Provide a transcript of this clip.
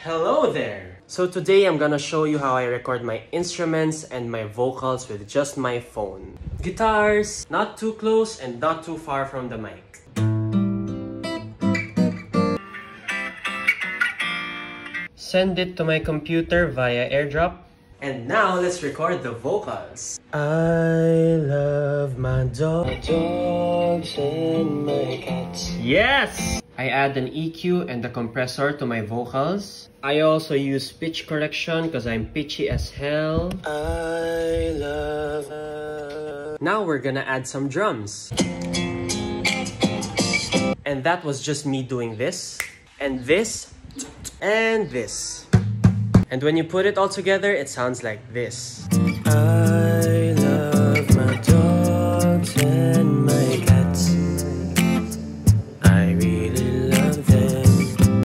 Hello there! So today I'm gonna show you how I record my instruments and my vocals with just my phone. Guitars, not too close and not too far from the mic. Send it to my computer via AirDrop. And now let's record the vocals. I love my dogs and my cats. Yes! I add an EQ and a compressor to my vocals. I also use pitch correction because I'm pitchy as hell. I love her. Now we're gonna add some drums. And that was just me doing this, and this, and this. And when you put it all together, it sounds like this.